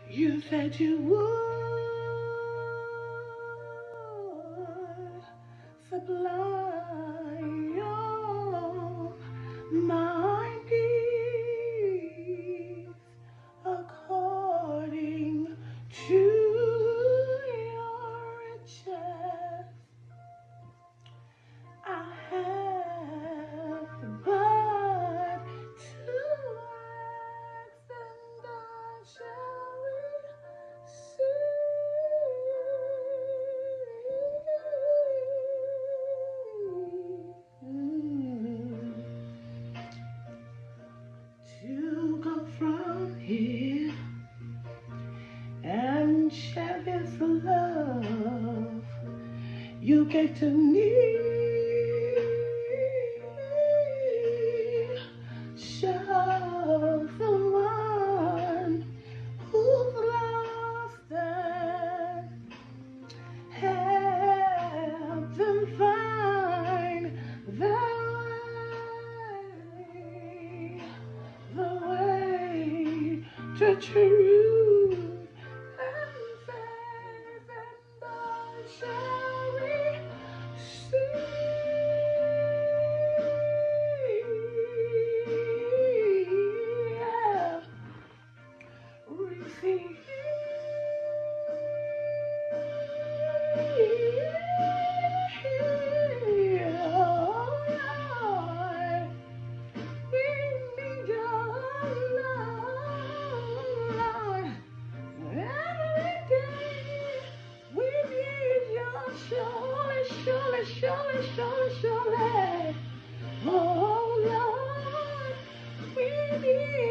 You said you would supply all my needs according to your riches. I have but to ask, and I shall receive. To go from here and share this love you gave to me. Show the one who's lost and help them find the way to truth and faith, and I shall receive. Surely, surely, surely, surely, surely. Oh Lord, we need